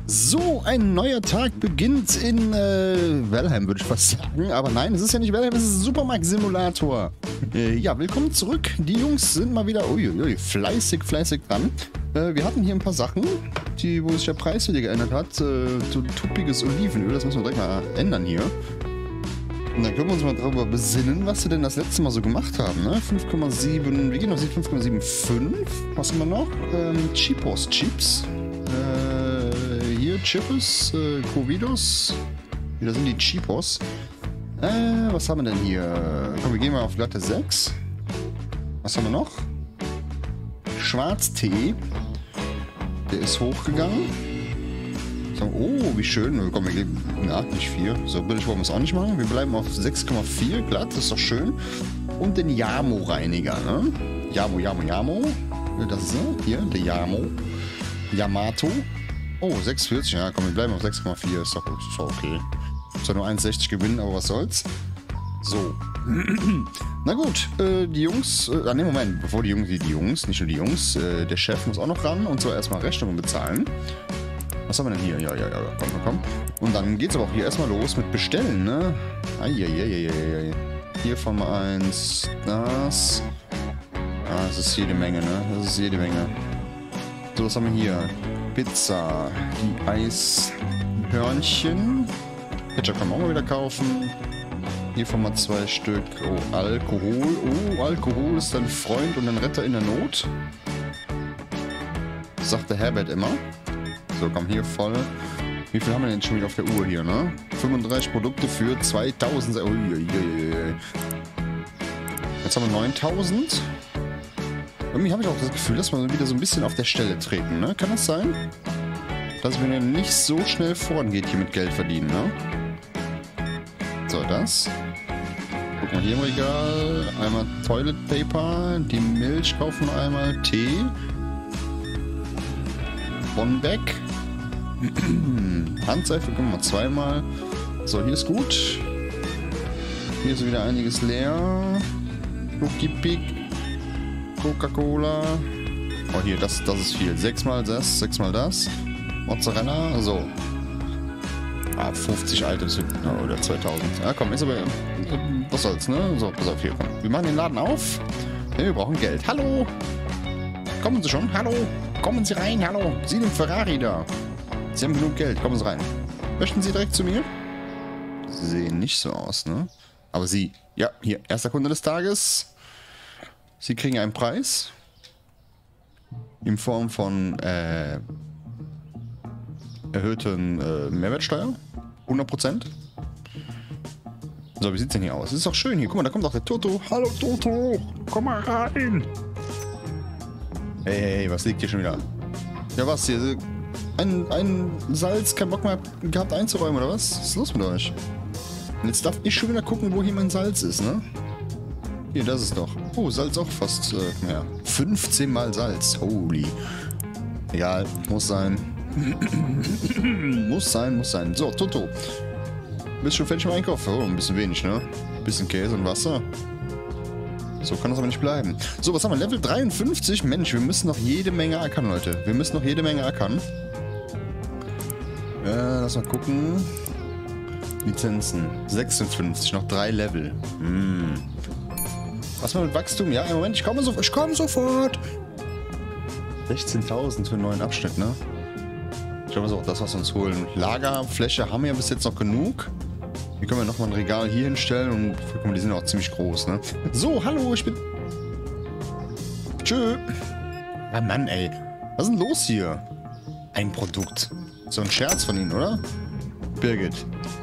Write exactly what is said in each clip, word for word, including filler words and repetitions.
So, ein neuer Tag beginnt in äh, Valheim, würde ich fast sagen. Aber nein, es ist ja nicht Valheim, es ist Supermarkt Simulator. Äh, ja, willkommen zurück. Die Jungs sind mal wieder uiuiui, fleißig, fleißig dran. Äh, wir hatten hier ein paar Sachen, die, wo sich der Preis wieder geändert hat. Äh, so tuppiges Olivenöl, das müssen wir direkt mal ändern hier. Und dann können wir uns mal darüber besinnen, was wir denn das letzte Mal so gemacht haben. Ne? fünf Komma sieben, wir gehen auf fünf Komma fünfundsiebzig. Was haben wir noch? Ähm, Cheapos Chips. Äh, hier Chips, äh, Covidos. Hier, das sind die Cheapos. Äh, was haben wir denn hier? Komm, wir gehen mal auf glatte sechs. Was haben wir noch? Schwarztee. Der ist hochgegangen. Oh, wie schön. Komm, wir geben na, nicht vier. So billig wollen wir es auch nicht machen. Wir bleiben auf sechs Komma vier glatt, das ist doch schön. Und den Yamo-Reiniger, ne? Yamo, Yamo, Yamo. Das ist, ne? Hier, der Yamo. Yamato. Oh, sechs Komma vierzig. Ja, komm, wir bleiben auf sechs Komma vier. Ist doch, ist doch okay. Zwar nur eins Komma sechzig gewinnen, aber was soll's. So. Na gut, äh, die Jungs, äh, ne, Moment, bevor die Jungs, die, die Jungs, nicht nur die Jungs, äh, der Chef muss auch noch ran und zwar erstmal Rechnungen bezahlen. Was haben wir denn hier? Ja, ja, ja, komm, komm, komm. Und dann geht's aber auch hier erstmal los mit Bestellen, ne? Eieieiei. Hier von eins, das. Ah, das ist jede Menge, ne? Das ist jede Menge. So, was haben wir hier? Pizza, die Eishörnchen. Ketchup kann man auch mal wieder kaufen. Hier von mal zwei Stück. Oh, Alkohol. Oh, Alkohol ist dein Freund und ein Retter in der Not. Das sagt der Herbert immer. So, komm hier voll. Wie viel haben wir denn schon wieder auf der Uhr hier, ne? fünfunddreißig Produkte für zweitausend. Uiuiui. Jetzt haben wir neuntausend. Irgendwie habe ich auch das Gefühl, dass wir wieder so ein bisschen auf der Stelle treten, ne? Kann das sein? Dass es mir nicht so schnell vorangeht hier mit Geld verdienen, ne? So, das. Guck mal hier im Regal. Einmal Toilet Paper. Die Milch kaufen wir einmal. Tee. Bonbeck. Handseife können wir zweimal. So, hier ist gut. Hier ist wieder einiges leer. Cookie Pick. Coca-Cola. Oh, hier, das, das ist viel. Sechsmal das, sechsmal das. Mozzarella. So. Ah, fünfzig Items oder zweitausend. Ja, komm, ist aber. Was soll's, ne? So, pass auf, hier, komm. Wir machen den Laden auf. Ja, wir brauchen Geld. Hallo! Kommen Sie schon? Hallo! Kommen Sie rein, hallo! Sie den Ferrari da. Sie haben genug Geld, kommen Sie rein. Möchten Sie direkt zu mir? Sie sehen nicht so aus, ne? Aber Sie, ja, hier, erster Kunde des Tages. Sie kriegen einen Preis. In Form von, äh, erhöhten äh, Mehrwertsteuer. hundert Prozent. So, wie sieht's denn hier aus? Das ist doch schön hier. Guck mal, da kommt auch der Toto. Hallo, Toto! Komm mal rein! Hey, hey, hey, was liegt hier schon wieder? Ja, was hier? Ein, ein Salz, kein Bock mehr gehabt einzuräumen, oder was? Was ist los mit euch? Und jetzt darf ich schon wieder gucken, wo hier mein Salz ist, ne? Hier, das ist doch. Oh, Salz auch fast, äh, ja. fünfzehn mal Salz. Holy. Egal, muss sein. muss sein, muss sein. So, Toto. Bist schon fertig im Einkauf? Oh, ein bisschen wenig, ne? Ein bisschen Käse und Wasser. So kann das aber nicht bleiben. So, was haben wir? Level dreiundfünfzig? Mensch, wir müssen noch jede Menge ackern, Leute. Wir müssen noch jede Menge ackern. Äh, lass mal gucken. Lizenzen. sechsundfünfzig, noch drei Level. Hm. Was mal mit Wachstum? Ja, im Moment, ich komme sofort. Ich komme sofort. sechzehntausend für einen neuen Abschnitt, ne? Ich glaube, das ist auch das, was wir uns holen. Lagerfläche haben wir ja bis jetzt noch genug. Hier können wir nochmal ein Regal hier hinstellen und guck mal, die sind auch ziemlich groß, ne? So, hallo, ich bin... Tschö. Ah, Mann, ey. Was ist denn los hier? Ein Produkt. So ein Scherz von Ihnen, oder? Birgit.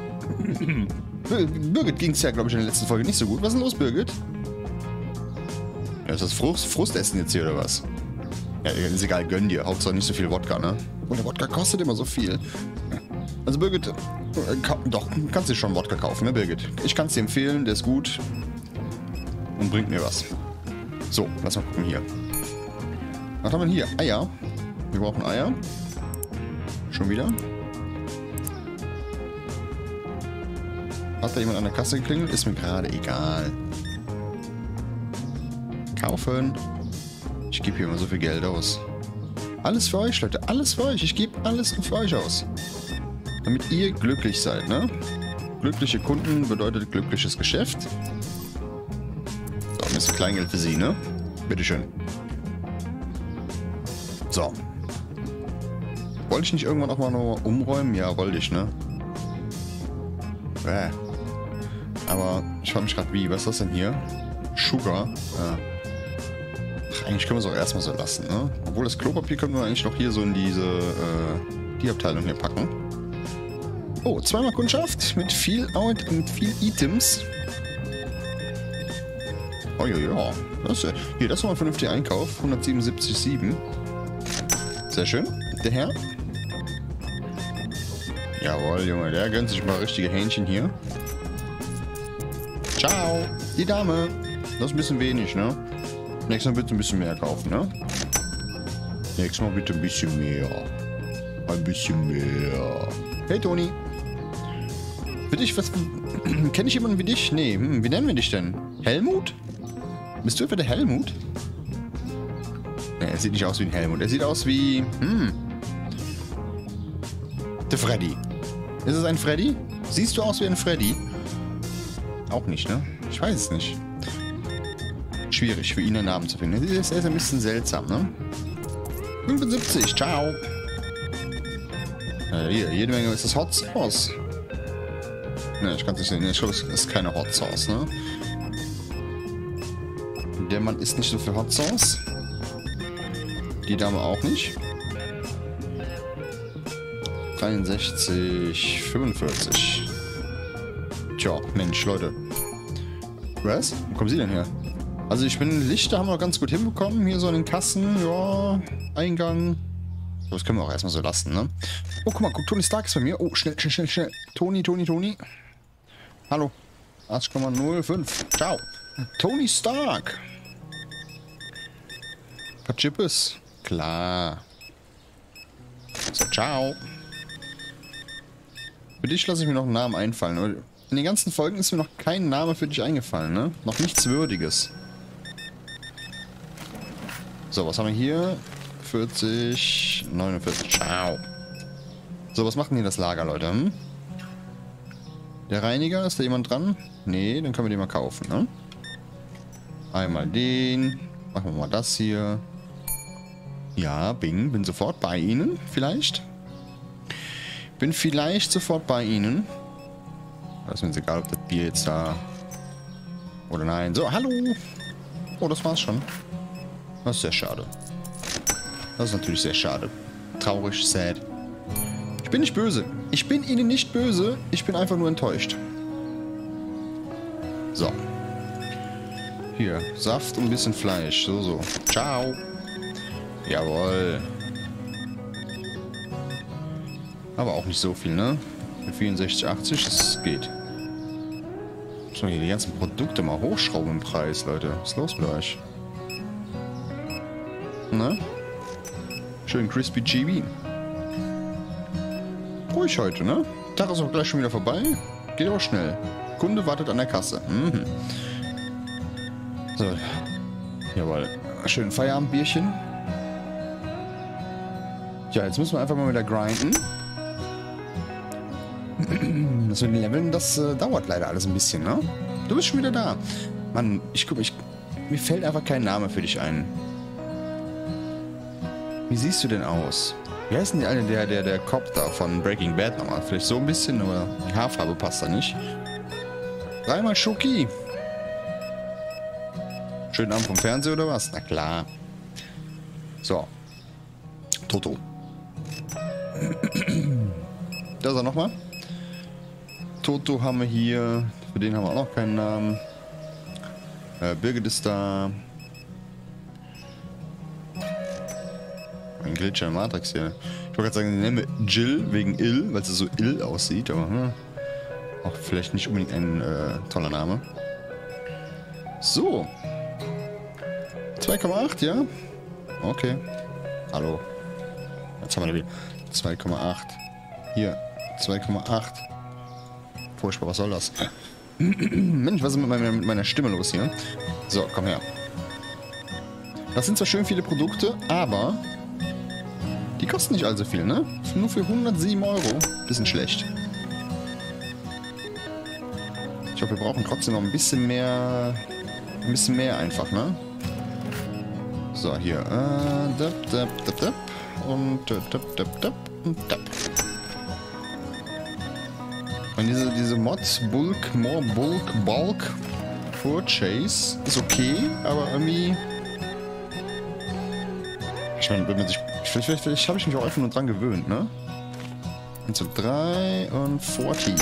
Birgit ging es ja, glaube ich, in der letzten Folge nicht so gut. Was ist denn los, Birgit? Ja, ist das Frust, Frustessen jetzt hier, oder was? Ja, ist egal, gönn dir. Hauptsache nicht so viel Wodka, ne? Und der Wodka kostet immer so viel. Also Birgit, doch, kannst du schon Wodka kaufen, ne Birgit? Ich kann es dir empfehlen, der ist gut und bringt mir was. So, lass mal gucken hier. Was haben wir hier? Eier. Wir brauchen Eier. Schon wieder. Hat da jemand an der Kasse geklingelt? Ist mir gerade egal. Kaufen. Ich gebe hier immer so viel Geld aus. Alles für euch, Leute. Alles für euch. Ich gebe alles für euch aus. Damit ihr glücklich seid, ne? Glückliche Kunden bedeutet glückliches Geschäft. So, ein bisschen Kleingeld für Sie, ne? Bitteschön. So. Wollte ich nicht irgendwann auch mal noch umräumen? Ja, wollte ich, ne? Bäh. Aber ich frage mich gerade, wie? Was ist das denn hier? Sugar? Ja. Ach, eigentlich können wir es auch erstmal so lassen, ne? Obwohl das Klopapier können wir eigentlich noch hier so in diese, äh, die Abteilung hier packen. Oh, zweimal Kundschaft mit viel, mit viel Items. Oh ja, ja. Das ist, hier, das ist mal ein vernünftiger Einkauf. hundertsiebenundsiebzig Komma sieben. Sehr schön. Der Herr. Jawohl, Junge. Der gönnt sich mal richtige Hähnchen hier. Ciao. Die Dame. Das ist ein bisschen wenig, ne? Nächstes Mal bitte ein bisschen mehr kaufen, ne? Nächstes Mal bitte ein bisschen mehr. Ein bisschen mehr. Hey, Toni. Für dich, was... Kenne ich jemanden wie dich? Nee. Hm, wie nennen wir dich denn? Helmut? Bist du etwa der Helmut? Nee, er sieht nicht aus wie ein Helmut. Er sieht aus wie... Hm. Der Freddy. Ist es ein Freddy? Siehst du aus wie ein Freddy? Auch nicht, ne? Ich weiß es nicht. Schwierig, für ihn einen Namen zu finden. Er ist ein bisschen seltsam, ne? fünfundsiebzig, ciao. Äh, hier, jede Menge ist das Hot Sauce. Ne, ich kann es nicht sehen. Ich glaube, es ist keine Hot Sauce, ne? Der Mann isst nicht so viel Hot Sauce. Die Dame auch nicht. dreiundsechzig, fünfundvierzig. Tja, Mensch, Leute. Was? Wo kommen Sie denn her? Also ich bin, Lichter haben wir noch ganz gut hinbekommen. Hier so in den Kassen, ja, Eingang. Das können wir auch erstmal so lassen, ne? Oh, guck mal, guck, Tony Stark ist bei mir. Oh, schnell, schnell, schnell, schnell. Toni, Toni, Toni. Hallo. acht Komma null fünf. Ciao. Tony Stark. Pachipes. Klar. So, ciao. Für dich lasse ich mir noch einen Namen einfallen. In den ganzen Folgen ist mir noch kein Name für dich eingefallen, ne? Noch nichts Würdiges. So, was haben wir hier? vierzig, neunundvierzig. Ciao. So, was macht denn hier das Lager, Leute? Hm? Der Reiniger, ist da jemand dran? Nee, dann können wir den mal kaufen, ne? Einmal den. Machen wir mal das hier. Ja, Bing, bin sofort bei Ihnen, vielleicht. Bin vielleicht sofort bei Ihnen. Das ist mir jetzt egal, ob das Bier jetzt da... Oder nein. So, hallo. Oh, das war's schon. Das ist sehr schade. Das ist natürlich sehr schade. Traurig, sad. Ich bin nicht böse. Ich bin Ihnen nicht böse. Ich bin einfach nur enttäuscht. So. Hier, Saft und ein bisschen Fleisch. So, so. Ciao. Jawohl. Aber auch nicht so viel, ne? vierundsechzig, achtzig, das geht. Muss man hier die ganzen Produkte mal hochschrauben im Preis, Leute. Was ist los mit euch? Ne? Schön crispy G B. Ruhig heute, ne? Tag ist auch gleich schon wieder vorbei. Geht auch schnell. Kunde wartet an der Kasse. Mhm. So. Jawohl. Schön Feierabendbierchen. Ja, jetzt müssen wir einfach mal wieder grinden. Das mit den Leveln, das äh, dauert leider alles ein bisschen, ne? Du bist schon wieder da. Mann, ich guck, ich, mir fällt einfach kein Name für dich ein. Wie siehst du denn aus? Wie heißt denn der, der, der, der Cop da von Breaking Bad nochmal? Vielleicht so ein bisschen, aber die Haarfarbe passt da nicht. Dreimal Schoki. Schönen Abend vom Fernseher oder was? Na klar. So. Toto. Da ist er nochmal. Toto haben wir hier. Für den haben wir auch noch keinen Namen. Äh, Birgit ist da. Ein Glitcher in Matrix hier. Ich wollte gerade sagen, nennen wir Jill wegen Ill, weil sie so ill aussieht, aber hm, auch vielleicht nicht unbedingt ein äh, toller Name. So. zwei Komma acht, ja? Okay. Hallo. Jetzt haben wir wieder zwei Komma acht. Hier. zwei Komma acht. Furchtbar, was soll das? Mensch, was ist mit meiner, mit meiner Stimme los hier? So, komm her. Das sind zwar schön viele Produkte, aber Die kosten nicht allzu viel, ne? Nur für hundertsieben Euro. Bisschen schlecht. Ich glaube, wir brauchen trotzdem noch ein bisschen mehr... Ein bisschen mehr einfach, ne? So, hier. Äh, dab, dab, dab, dab. Und dab, dab, dab, dab. Und dab. Und diese, diese Mods, Bulk, More Bulk, Bulk, Purchase, ist okay, aber irgendwie... Ich meine, wenn man sich... Vielleicht, vielleicht, vielleicht habe ich mich auch einfach nur dran gewöhnt, ne? Und so drei und vierzig.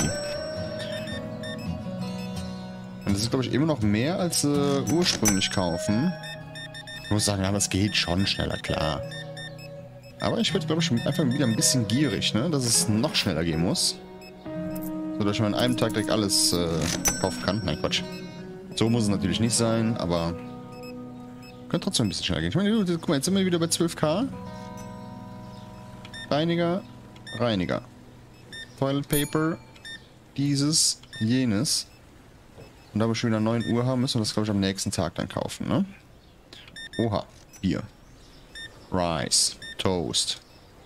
Und das ist, glaube ich, immer noch mehr, als äh, ursprünglich kaufen. Ich muss sagen, ja, das geht schon schneller, klar. Aber ich werde, glaube ich, einfach wieder ein bisschen gierig, ne? Dass es noch schneller gehen muss. So, dass ich mal an einem Tag direkt alles äh, kaufen kann. Nein, Quatsch. So muss es natürlich nicht sein, aber... Könnte trotzdem ein bisschen schneller gehen. Ich meine, guck mal, jetzt sind wir wieder bei zwölf K. Reiniger, Reiniger. Toilet Paper. Dieses, jenes. Und da wir schon wieder neun Uhr haben, müssen wir das, glaube ich, am nächsten Tag dann kaufen, ne? Oha, Bier. Rice, Toast.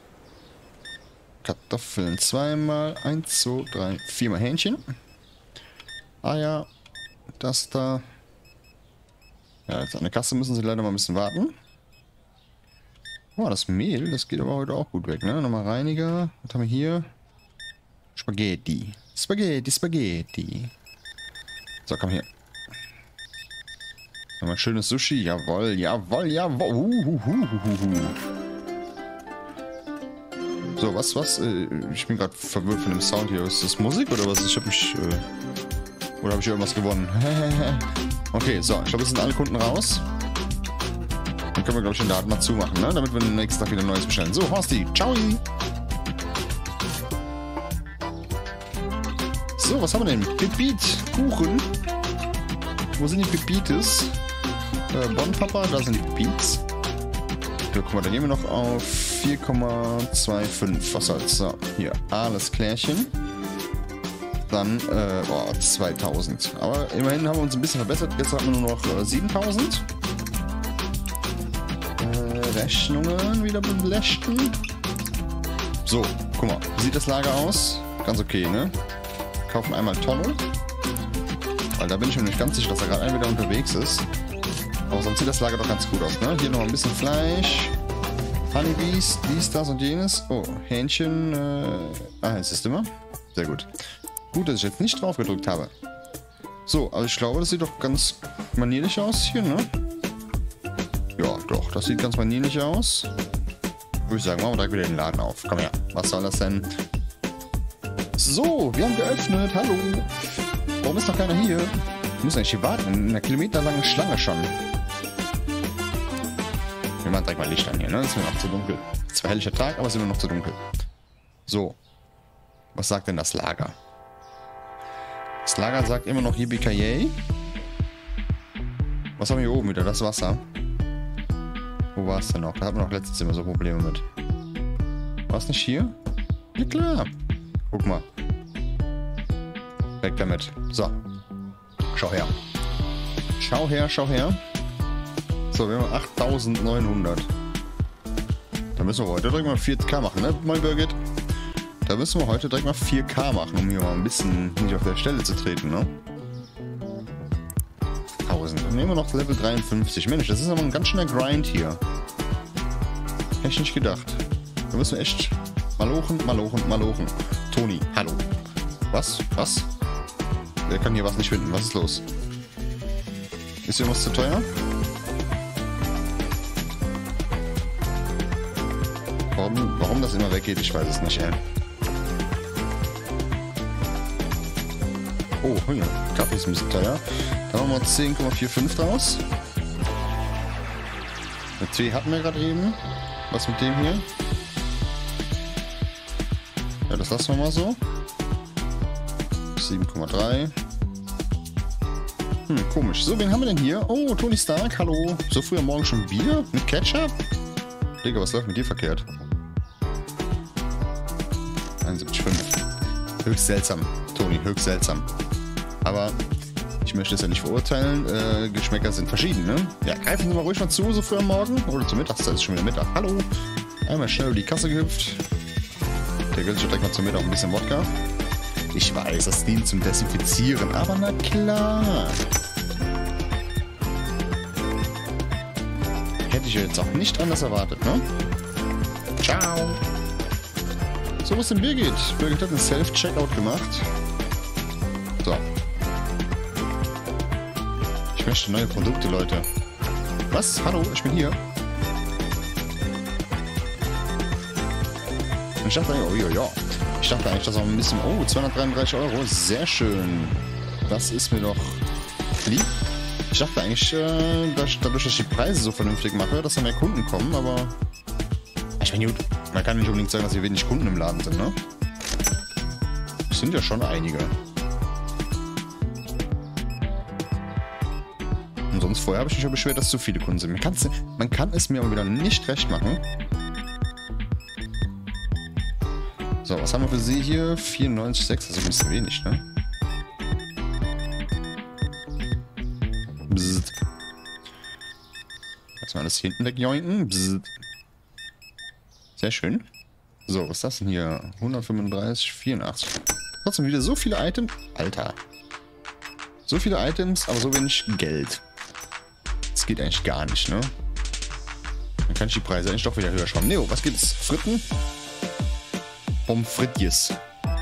Kartoffeln zweimal. Eins, zwei, drei, viermal Hähnchen. Eier. Das da. Ja, jetzt an der Kasse müssen sie leider mal ein bisschen warten. Oh, das Mehl, das geht aber heute auch gut weg, ne? Nochmal Reiniger. Was haben wir hier? Spaghetti. Spaghetti, Spaghetti. So, komm hier. Nochmal schönes Sushi. Jawohl, jawohl, jawohl. Uhuhuhuhu. So, was, was? Äh, ich bin gerade verwirrt von dem Sound hier. Ist das Musik oder was? Ich hab mich... Äh, oder habe ich irgendwas gewonnen? Okay, so. Ich glaube, jetzt sind alle Kunden raus. Dann können wir, glaube ich, den Laden mal zumachen, ne? Damit wir den nächsten Tag wieder Neues bestellen. So, Horsti. Ciao. So, was haben wir denn? Pepit. Kuchen. Wo sind die Pepites? Äh, Bon Papa, da sind die Pepits. Ja, guck mal, dann gehen wir noch auf vier Komma fünfundzwanzig. Was soll's? So, hier, alles klärchen. Dann, äh, oh, zweitausend. Aber immerhin haben wir uns ein bisschen verbessert. Jetzt haben wir nur noch äh, siebentausend. Äh, Rechnungen wieder belächten. So, guck mal. Wie sieht das Lager aus? Ganz okay, ne? Kaufen einmal Tonne. Weil da bin ich mir nicht ganz sicher, dass er gerade ein wieder unterwegs ist. Aber sonst sieht das Lager doch ganz gut aus, ne? Hier noch ein bisschen Fleisch. Honeybees, dies, das und jenes. Oh, Hähnchen. Äh... Ah, jetzt ist immer. Sehr gut. Gut, dass ich jetzt nicht drauf gedrückt habe. So, also ich glaube, das sieht doch ganz manierlich aus hier, ne? Ja, doch, das sieht ganz manierlich aus. Würde ich sagen, machen wir direkt wieder den Laden auf. Komm her, was soll das denn? So, wir haben geöffnet. Hallo. Warum ist noch keiner hier? Wir müssen eigentlich hier warten. In einer kilometerlangen Schlange schon. Wir machen direkt mal Licht an hier, ne? Es ist mir noch zu dunkel. Zwar helllicher Tag, aber es ist immer noch zu dunkel. So. Was sagt denn das Lager? Das Lager sagt immer noch Yippie-Ki-Yay. Was haben wir hier oben wieder? Das Wasser. Wo war es denn noch? Da hatten wir noch letztes immer so Probleme mit. War es nicht hier? Ja klar. Guck mal. Weg damit. So. Schau her. Schau her, schau her. So, wir haben achttausendneunhundert. Da müssen wir heute direkt mal vier K machen, ne? Moin Birgit. Da müssen wir heute direkt mal vier K machen, um hier mal ein bisschen nicht auf der Stelle zu treten, ne? tausend. Dann nehmen wir noch Level dreiundfünfzig. Mensch, das ist aber ein ganz schöner Grind hier. Hätte ich nicht gedacht. Da müssen wir echt malochen, malochen, malochen. Toni, hallo. Was? Was? Der kann hier was nicht finden. Was ist los? Ist hier was zu teuer? Warum, warum das immer weggeht, ich weiß es nicht, ey. Oh, ja, Kaffee ist ein bisschen teuer. Da machen wir zehn Komma fünfundvierzig draus. Eine Tee hatten wir gerade eben. Was mit dem hier? Ja, das lassen wir mal so. sieben Komma drei. Hm, komisch. So, wen haben wir denn hier? Oh, Tony Stark, hallo. So früh am Morgen schon Bier? Mit Ketchup? Digga, was läuft mit dir verkehrt? einundsiebzig Komma fünf. Höchst seltsam, Toni, höchst seltsam. Aber ich möchte es ja nicht verurteilen. Äh, Geschmäcker sind verschieden, ne? Ja, greifen Sie mal ruhig mal zu, so früh am Morgen. Oder zur Mittagszeit ist schon wieder Mittag. Hallo. Einmal schnell über die Kasse gehüpft. Der gönnt sich direkt mal zu mir noch ein bisschen Wodka. Ich weiß, das dient zum Desinfizieren, aber na klar. Hätte ich jetzt auch nicht anders erwartet, ne? Ciao. So, was denn Birgit? Birgit hat einen Self-Checkout gemacht. So. Ich möchte neue Produkte, Leute. Was? Hallo, ich bin hier. Ich dachte eigentlich, oh ja, ja. Ich dachte eigentlich, das auch ein bisschen... Oh, zweihundertdreiunddreißig Euro. Sehr schön. Das ist mir doch lieb. Ich dachte eigentlich, äh, dass, dadurch, dass ich die Preise so vernünftig mache, dass da mehr Kunden kommen, aber... Ich meine, gut, man kann nicht unbedingt sagen, dass hier wenig Kunden im Laden sind, ne? Es sind ja schon einige. Und sonst vorher habe ich mich ja beschwert, dass zu viele Kunden sind. Man, kann's, man kann es mir aber wieder nicht recht machen. So, was haben wir für sie hier? vierundneunzig Komma sechs, das ist ein bisschen wenig, ne? Bzzzt. Lass mal alles hier hinten wegjointen. Bzzzt. Sehr schön. So, was ist das denn hier? hundertfünfunddreißig, vierundachtzig. Trotzdem wieder so viele Items. Alter. So viele Items, aber so wenig Geld. Das geht eigentlich gar nicht, ne? Dann kann ich die Preise eigentlich doch wieder höher schrauben. Neo, was gibt's? Fritten? Pommes frites.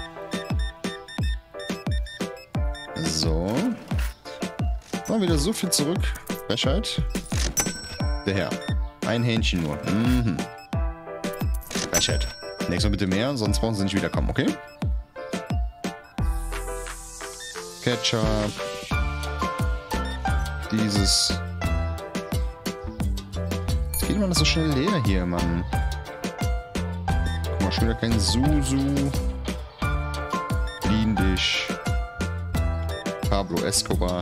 So. Mal wieder so viel zurück. Frechheit. Der Herr. Ein Hähnchen nur. Mhm. Frechheit. Nächstes Mal bitte mehr, sonst brauchen sie nicht wiederkommen, okay? Ketchup. Dieses. Jetzt geht man das so schnell leer hier, Mann. Guck mal, schon wieder kein Susu. Lindisch. Pablo Escobar.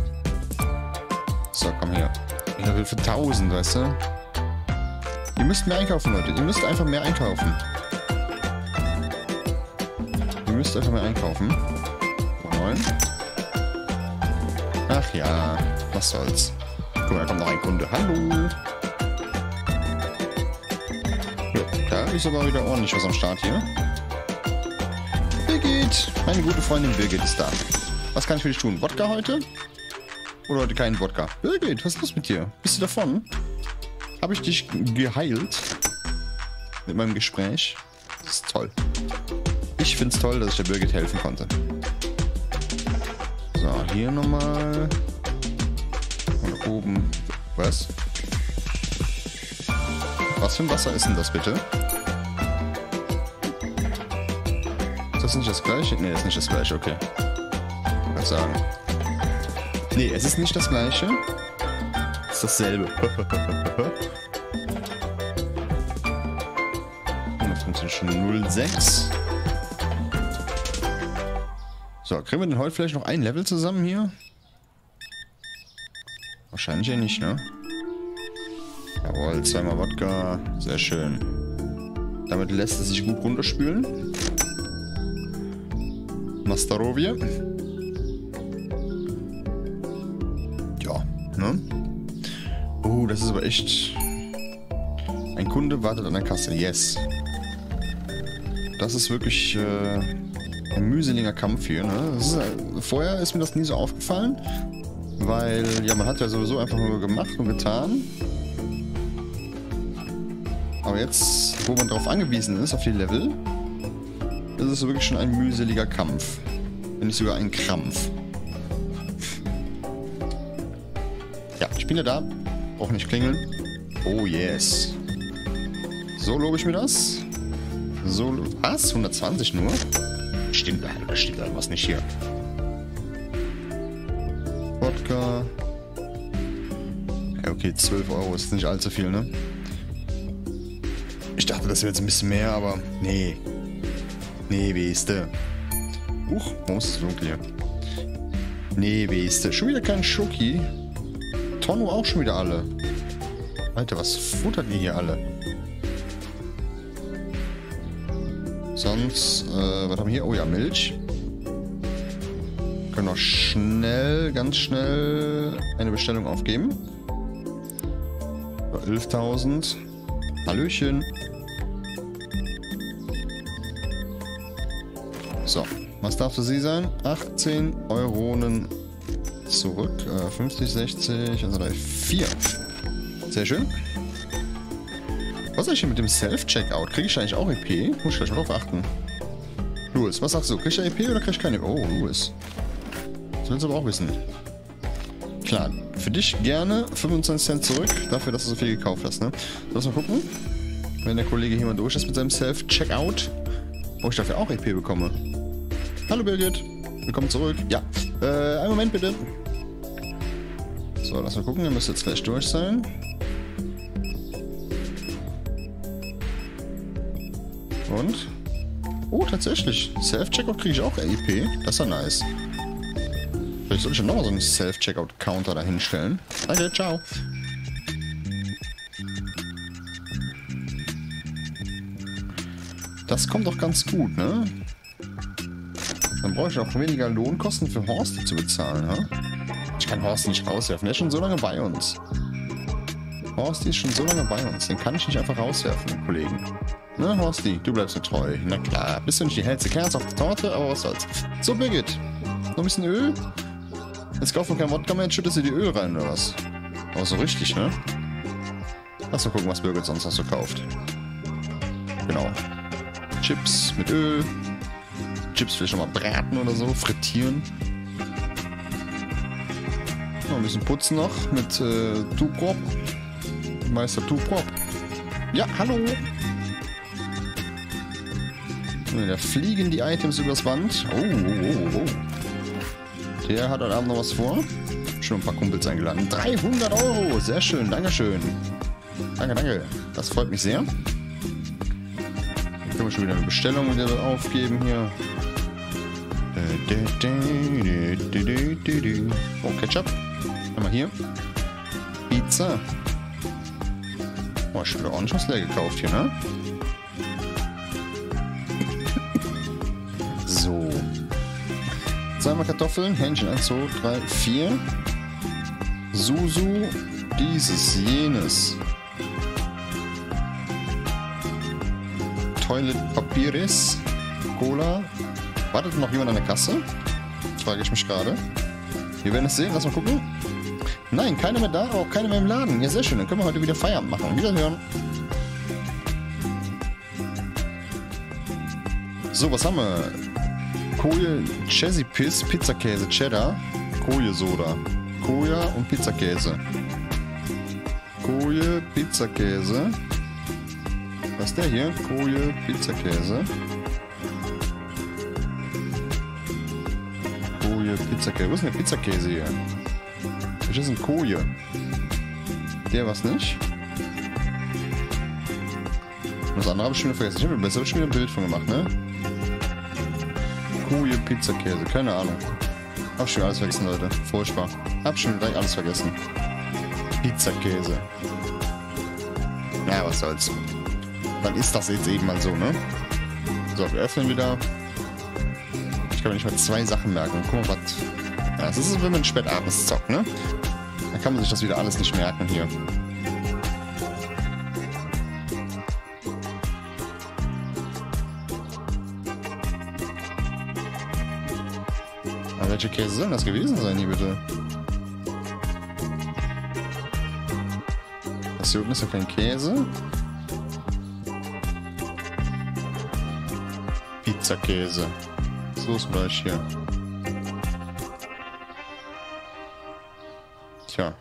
So, komm her. Ich will für tausend, weißt du? Ihr müsst mehr einkaufen, Leute. Ihr müsst einfach mehr einkaufen. Ihr müsst einfach mehr einkaufen. Moin. Ach ja, was soll's. Guck mal, da kommt noch ein Kunde. Hallo. Ja, da ist aber wieder ordentlich was am Start hier. Birgit, meine gute Freundin Birgit ist da. Was kann ich für dich tun? Wodka heute? Oder heute keinen Wodka? Birgit, was ist los mit dir? Bist du davon? Habe ich dich geheilt? Mit meinem Gespräch? Das ist toll. Ich finde es toll, dass ich der Birgit helfen konnte. So, hier nochmal. Und oben. Was? Was für ein Wasser ist denn das bitte? Ist das nicht das gleiche? Ne, ist nicht das gleiche, okay. Was sagen? Ne, es ist nicht das gleiche. Es ist dasselbe. null sechs. So, kriegen wir denn heute vielleicht noch ein Level zusammen hier? Wahrscheinlich ja nicht, ne? Jawohl, zweimal Wodka. Sehr schön. Damit lässt es sich gut runterspülen. Nastarovia. Ja, ne? Oh, das ist aber echt... Ein Kunde wartet an der Kasse. Yes. Das ist wirklich äh, ein mühseliger Kampf hier, ne? Das ist, äh, vorher ist mir das nie so aufgefallen, weil, ja, man hat ja sowieso einfach nur gemacht und getan. Aber jetzt, wo man drauf angewiesen ist, auf die Level, ist es wirklich schon ein mühseliger Kampf. Wenn nicht sogar ein Krampf. Ja, ich bin ja da. Brauche nicht klingeln. Oh yes. So lobe ich mir das. So, was? hundertzwanzig nur? Stimmt, da steht irgendwas nicht hier. Wodka. Ja, okay, zwölf Euro ist nicht allzu viel, ne? Ich dachte, das wäre jetzt ein bisschen mehr, aber nee. Nee, weißt du. Huch, warum ist es dunkel hier? Nee, weißt du. Schon wieder kein Schoki. Tonno auch schon wieder alle. Alter, was futtert ihr hier alle? Sonst, äh, was haben wir hier? Oh ja, Milch. Können noch schnell, ganz schnell eine Bestellung aufgeben. elftausend. Hallöchen. So, was darf für sie sein? achtzehn Euronen zurück. Äh, fünfzig, sechzig, also drei, vier. Sehr schön. Was ist eigentlich mit dem Self-Checkout? Kriege ich eigentlich auch E P? Muss ich gleich mal drauf achten. Louis, was sagst du? Krieg ich da E P oder krieg ich keine E P? Oh, Louis. Das willst du aber auch wissen. Klar, für dich gerne fünfundzwanzig Cent zurück, dafür, dass du so viel gekauft hast, ne? Lass mal gucken, wenn der Kollege hier mal durch ist mit seinem Self-Checkout, wo ich dafür auch E P bekomme. Hallo Birgit, willkommen zurück. Ja, äh, einen Moment bitte. So, lass mal gucken, ihr müsst jetzt gleich durch sein. Und? Oh, tatsächlich. Self-Checkout kriege ich auch E P. Das ist ja nice. Vielleicht soll ich ja nochmal so einen Self-Checkout-Counter da hinstellen. Danke, ciao. Das kommt doch ganz gut, ne? Dann brauche ich auch weniger Lohnkosten für Horst zu bezahlen, ne? Ich kann Horst nicht rauswerfen. Der ist schon so lange bei uns. Horst ist schon so lange bei uns. Den kann ich nicht einfach rauswerfen, Kollegen. Ne, Horsti, du bleibst mir treu. Na klar, bist du nicht die hellste Kerze auf der Torte, aber was soll's. So, Birgit, noch ein bisschen Öl? Jetzt kaufen wir kein Wodka mehr, jetzt schüttest du die Öl rein, oder was? Aber so richtig, ne? Lass mal gucken, was Birgit sonst noch so kauft. Genau. Chips mit Öl. Chips vielleicht nochmal braten oder so, frittieren. Noch ein bisschen putzen noch mit äh, Tuprop. Meister Tuprop. Ja, hallo! Da fliegen die Items übers Band. Oh, oh, oh, oh. Der hat heute Abend noch was vor. Schon ein paar Kumpels eingeladen. dreihundert Euro. Sehr schön. Dankeschön. Danke, danke. Das freut mich sehr. Dann können wir schon wieder eine Bestellung wieder aufgeben hier. Oh, Ketchup. Einmal hier. Pizza. Oh, ich habe ordentlich was leer gekauft hier, ne? So. Zweimal Kartoffeln, Hähnchen, eins, zwei, drei, vier. Susu, dieses, jenes. Toilet Papieres, Cola. Wartet noch jemand an der Kasse? Frage ich mich gerade. Wir werden es sehen, lass mal gucken. Nein, keiner mehr da, auch keiner mehr im Laden. Ja, sehr schön, dann können wir heute wieder Feierabend machen. Wiederhören. So, was haben wir? Koje, Chessy Piss, Pizzakäse, Cheddar, Koje Soda, Koja und Pizzakäse. Koje, Pizzakäse. Was ist der hier? Koje, Pizzakäse. Koje, Pizzakäse. Wo ist denn der Pizzakäse hier? Das ist ein Koje. Der was nicht? Das andere habe ich schon wieder vergessen. Ich habe mir schon wieder ein Bild von gemacht, ne? Koje, Pizzakäse, keine Ahnung. Hab schon alles vergessen, Leute. Furchtbar. Hab schon gleich alles vergessen. Pizzakäse. Ja, was soll's. Dann ist das jetzt eben mal so, ne? So, wir öffnen wieder. Ich kann mir nicht mal zwei Sachen merken. Guck mal, was. Ja, das ist, wenn man spät abends zockt, ne? Dann kann man sich das wieder alles nicht merken hier. Welche Käse sollen das gewesen sein hier, bitte? Das hier unten ist ja kein Käse. Pizzakäse. Soßenfleisch hier. Tja.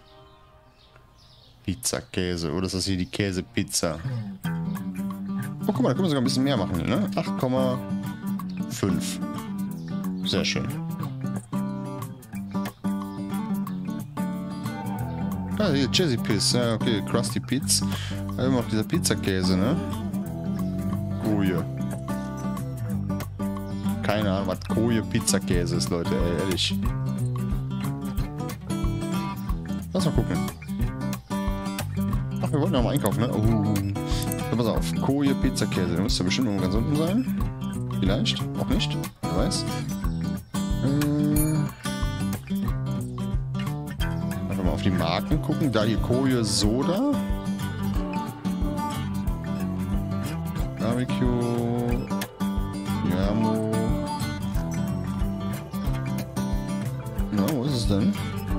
Pizzakäse. Oder ist das hier die Käsepizza? Oh, guck mal, da können wir sogar ein bisschen mehr machen hier, ne? acht Komma fünf. Sehr schön. Ah, hier, Chessy Piss. Ja, okay, Krusty Pizza. Da immer noch dieser Pizzakäse, ne? Koje. Keine Ahnung, was Koje Pizzakäse ist, Leute, ey, ehrlich. Lass mal gucken. Ach, wir wollten ja mal einkaufen, ne? Oh. Ja, pass auf. Koje Pizzakäse. Der müsste bestimmt irgendwo ganz unten sein. Vielleicht. Auch nicht. Wer weiß. Äh. Einfach mal auf die Marken gucken. Da hier Koje Soda. Barbecue. Yamo. denn?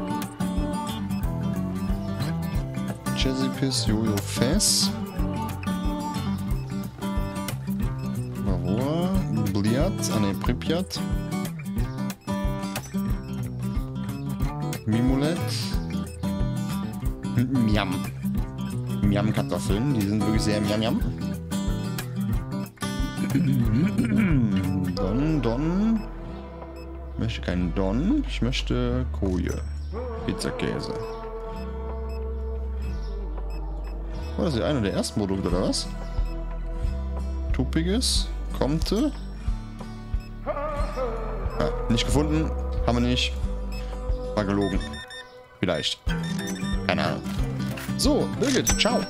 Chesipis, Jojo Fess. Bavor. Bliat. Ah ne, Pripyat. Mimolet. Miam. Miam-Kartoffeln. Die sind wirklich sehr miam-miam. Don, Don. Ich möchte keinen Don. Ich möchte Koje. Pizzakäse. Oh, das ist einer der ersten Produkte, oder was? Tuppiges. Komte. Ja, nicht gefunden. Haben wir nicht. War gelogen. Vielleicht. Keine Ahnung. So, Birgit, ciao.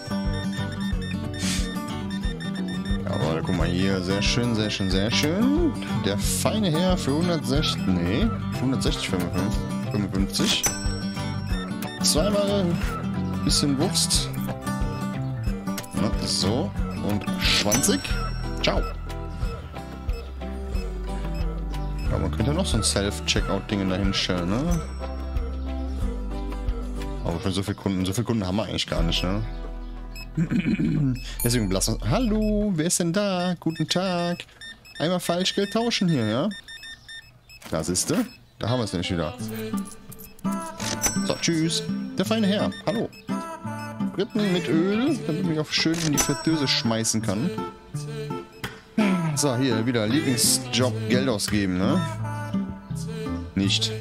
Jawohl, guck mal hier. Sehr schön, sehr schön, sehr schön. Der feine Herr für hundertsechzig. Nee, hundertsechzig, fünfundfünfzig. Zweimal bisschen Wurst. Na, so. Und zwanzig. Ciao. Ja, man könnte noch so ein Self-Checkout-Ding dahin stellen, ne? Aber für so viele Kunden, so viele Kunden haben wir eigentlich gar nicht, ne? Deswegen belassen wir. Hallo, wer ist denn da? Guten Tag. Einmal Falschgeld tauschen hier, ja? Da siehst du. Da haben wir es nämlich wieder. So, tschüss. Der feine Herr. Hallo. Fritten mit Öl, damit ich mich auch schön in die Fritteuse schmeißen kann. So, hier wieder Lieblingsjob Geld ausgeben, ne? Nicht.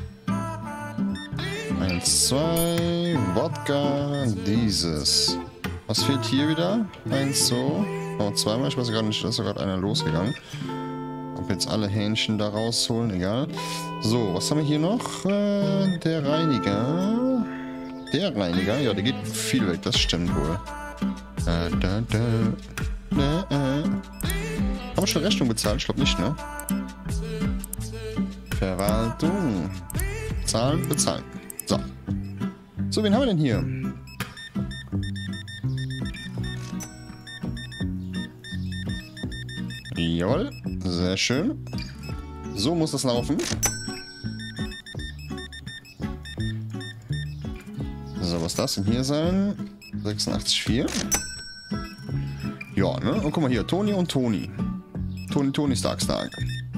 Eins, zwei, Wodka, dieses. Was fehlt hier wieder? Eins, so. Oh, zweimal, ich weiß gar nicht, da ist gerade einer losgegangen. Ob jetzt alle Hähnchen da rausholen, egal. So, was haben wir hier noch? Äh, der Reiniger. Der Reiniger, ja, der geht viel weg, das stimmt wohl. Da, da, da, da, da. Haben wir schon Rechnung bezahlt? Ich glaube nicht, ne? Verwaltung. Zahlen, bezahlen. So. So, wen haben wir denn hier? Jawohl. Sehr schön. So muss das laufen. So, was darf denn hier sein? sechsundachtzig Komma vier. Ja, ne? Und guck mal hier. Toni und Toni. Toni, Toni Stark Stark.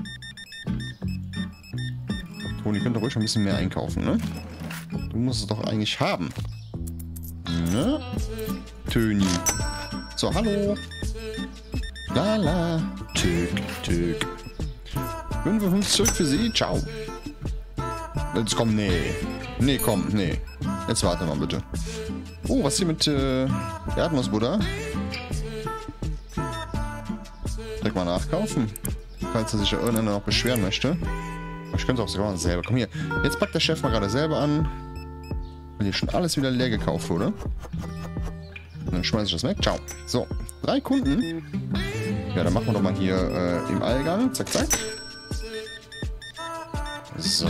Toni könnte ruhig ein bisschen mehr einkaufen, ne? Du musst es doch eigentlich haben. Ne? Töni. So, hallo. Lala. Tück, tück. fünfundfünfzig zurück für Sie. Ciao. Jetzt komm, nee. Nee, komm, nee. Jetzt warte mal bitte. Oh, was hier mit äh, Erdnussbutter? Direkt mal nachkaufen. Falls er sich ja irgendeiner noch beschweren möchte. Ich könnte es auch sogar mal selber. Komm hier. Jetzt packt der Chef mal gerade selber an. Weil hier schon alles wieder leer gekauft wurde. Und dann schmeiße ich das weg. Ciao. So. Drei Kunden. Ja, dann machen wir doch mal hier äh, im Allgang. Zack, zack. So.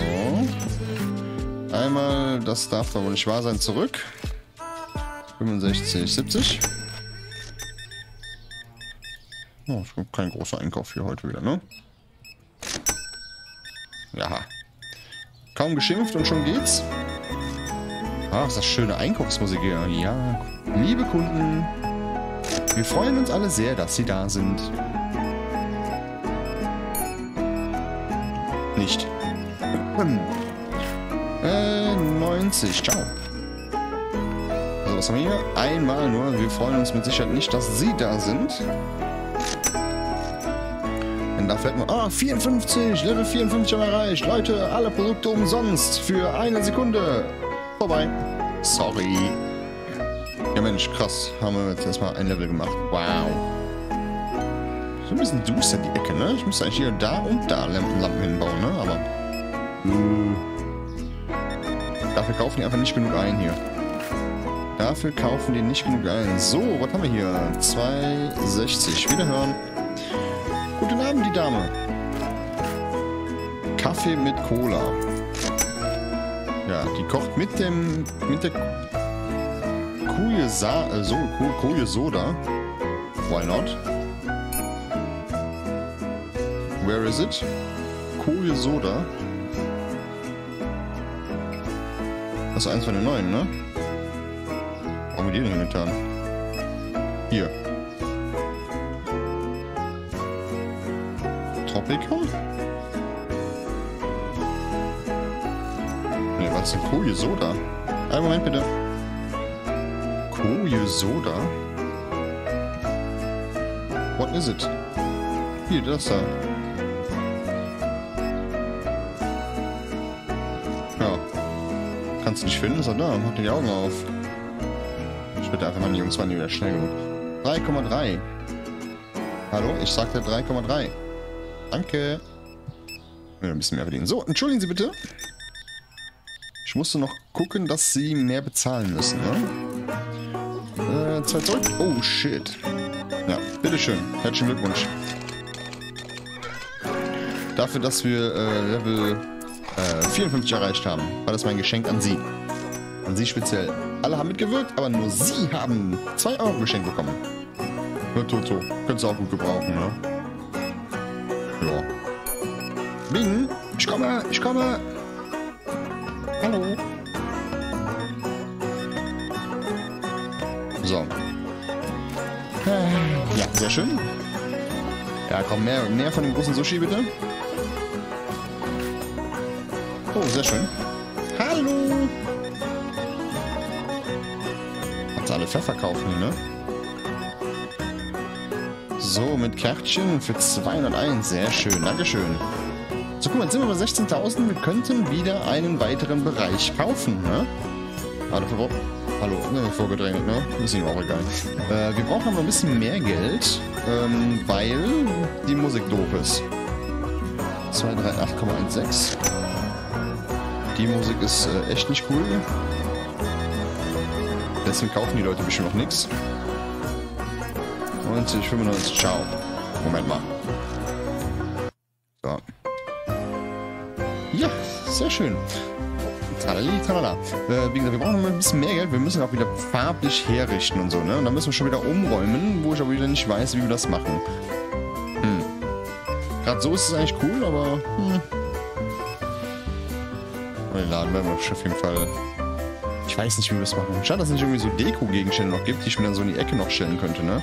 Einmal, das darf da wohl nicht wahr sein, zurück. fünfundsechzig, siebzig. Oh, kein großer Einkauf hier heute wieder, ne? Ja. Kaum geschimpft und schon geht's. Ach, ist das schöne Einkaufsmusik hier. Ja. Liebe Kunden, wir freuen uns alle sehr, dass Sie da sind. Nicht. Hm. Äh, neunzig. Ciao. Also, was haben wir hier? Einmal nur. Wir freuen uns mit Sicherheit nicht, dass Sie da sind. Denn da fällt man... Ah, vierundfünfzig. Level vierundfünfzig haben wir erreicht. Leute, alle Produkte umsonst. Für eine Sekunde. Vorbei. Sorry. Ja, Mensch, krass. Haben wir jetzt erstmal ein Level gemacht. Wow. So ein bisschen duster die Ecke, ne? Ich müsste eigentlich hier da und da Lampen, Lampen hinbauen, ne? Aber... Uh, dafür kaufen die einfach nicht genug ein hier. Dafür kaufen die nicht genug ein. So, was haben wir hier? zwei sechzig. Wiederhören. Guten Abend, die Dame. Kaffee mit Cola. Ja, die kocht mit dem... mit der... Koje Sa... Äh, so, Koje Soda. Why not? Where is it? Koje Soda. Das ist eins von den neuen, ne? Warum haben wir die denn getan? Hier. Tropicum? Ne, was ist denn Koje Soda? Einen Moment bitte. Koje Soda? What is it? Hier, das da. Ja. Kannst du nicht finden? Ist er da? Mach dir die Augen auf. Ich bitte einfach mal, die Jungs waren nicht wieder schnell genug. drei Komma drei. Hallo? Ich sagte drei Komma drei. Danke. Ja, ein bisschen mehr verdienen. So, entschuldigen Sie bitte. Ich musste noch gucken, dass Sie mehr bezahlen müssen, ne? Äh, zwei zurück. Oh, shit. Ja, bitteschön. Herzlichen Glückwunsch. Dafür, dass wir äh, Level äh, vierundfünfzig erreicht haben, war das mein Geschenk an Sie. An Sie speziell. Alle haben mitgewirkt, aber nur Sie haben zwei Euro geschenkt bekommen. Ja, Toto. Könntest du auch gut gebrauchen, ne? Ja. Bing! Ich komme! Ich komme! Hallo! So. Ja, sehr schön. Ja, komm, mehr, mehr von dem großen Sushi, bitte. Oh, sehr schön. Hallo! Hat sie alle Pfeffer kaufen, ne? So, mit Kärtchen für zweihunderteins. Sehr schön, dankeschön. So, guck mal, jetzt sind wir bei sechzehntausend. Wir könnten wieder einen weiteren Bereich kaufen, ne? Ah, dafür brauchen... Hallo, ne, vorgedrängelt, ne? Ist ihm auch egal. Äh, wir brauchen aber ein bisschen mehr Geld, ähm, weil die Musik doof ist. zwei drei acht Komma sechzehn. Die Musik ist äh, echt nicht cool. Deswegen kaufen die Leute bestimmt noch nichts. neunzig, fünfundneunzig, ciao. Moment mal. So. Ja, sehr schön. Tralali, tralala. Äh, wie gesagt, wir brauchen noch ein bisschen mehr Geld. Wir müssen auch wieder farblich herrichten und so, ne? Und dann müssen wir schon wieder umräumen, wo ich aber wieder nicht weiß, wie wir das machen. Hm. Gerade so ist es eigentlich cool, aber... Hm. Den Laden werden wir auf jeden Fall... Ich weiß nicht, wie wir das machen. Schade, dass es nicht irgendwie so Deko-Gegenstände noch gibt, die ich mir dann so in die Ecke noch stellen könnte, ne?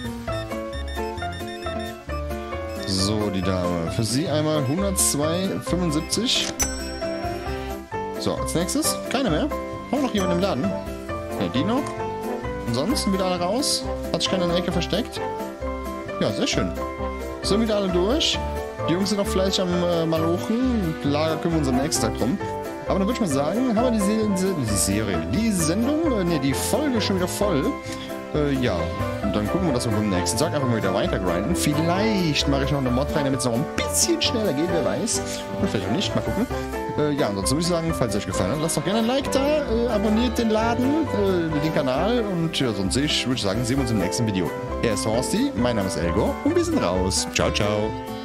So, die Dame. Für sie einmal hundertzwei Komma fünfundsiebzig. So, als nächstes. Keine mehr. Haben wir noch jemanden im Laden? Ne, die noch. Ansonsten wieder alle raus. Hat sich keiner in der Ecke versteckt. Ja, sehr schön. So, wieder alle durch. Die Jungs sind noch fleißig am äh, Malochen. Lager kümmern wir uns am nächsten Tag drum. Aber dann würde ich mal sagen, haben wir die, Se diese, die Serie, die Sendung, äh, ne, die Folge schon wieder voll. Äh, ja, und dann gucken wir, dass wir beim nächsten Tag einfach mal wieder weiter grinden. Vielleicht mache ich noch eine Mod rein, damit es noch ein bisschen schneller geht, wer weiß. Oder vielleicht auch nicht, mal gucken. Äh, ja, ansonsten würde ich sagen, falls es euch gefallen hat, lasst doch gerne ein Like da, äh, abonniert den Laden, äh, den Kanal und ja, sonst ich, würde ich sagen, sehen wir uns im nächsten Video. Er ist Horsty, mein Name ist Elgo und wir sind raus. Ciao, ciao.